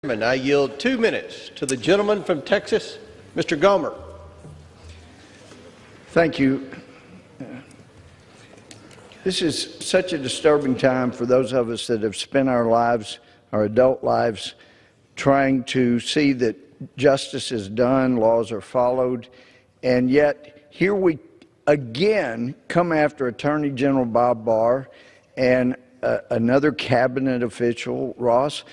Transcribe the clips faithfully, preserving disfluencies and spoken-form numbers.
I yield two minutes to the gentleman from Texas, Mister Gohmert. Thank you. This is such a disturbing time for those of us that have spent our lives, our adult lives, trying to see that justice is done, laws are followed, and yet here we again come after Attorney General Bob Barr and uh, another cabinet official, Ross.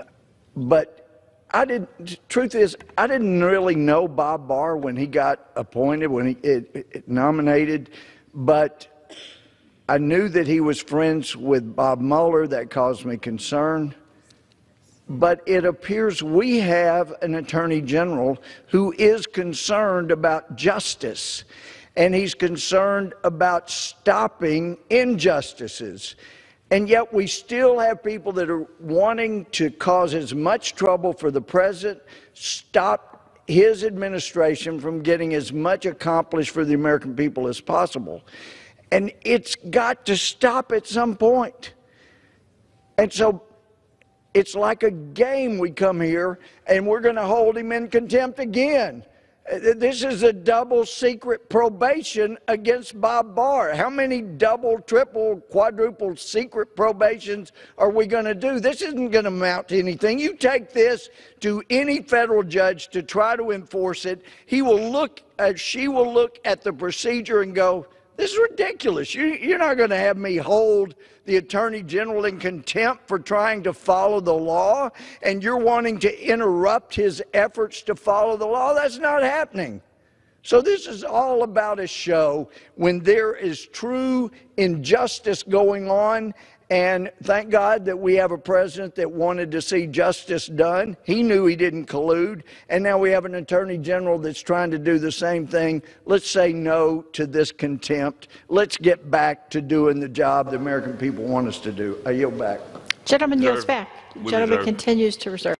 But I didn't, truth is, I didn't really know Bob Barr when he got appointed, when he it, it nominated, but I knew that he was friends with Bob Mueller. That caused me concern. But it appears we have an attorney general who is concerned about justice, and he's concerned about stopping injustices. And yet we still have people that are wanting to cause as much trouble for the president, stop his administration from getting as much accomplished for the American people as possible. And it's got to stop at some point. And so it's like a game. We come here and we're going to hold him in contempt again. This is a double secret probation against Bob Barr. How many double, triple, quadruple secret probations are we going to do? This isn't going to amount to anything. You take this to any federal judge to try to enforce it, he will look, uh, she will look at the procedure and go, this is ridiculous. You, you're not going to have me hold the Attorney General in contempt for trying to follow the law, and you're wanting to interrupt his efforts to follow the law. That's not happening. So this is all about a show when there is true injustice going on. And thank God that we have a president that wanted to see justice done. He knew he didn't collude. And now we have an attorney general that's trying to do the same thing. Let's say no to this contempt. Let's get back to doing the job the American people want us to do. I yield back. Gentleman yields back. Gentleman reserve. continues to reserve.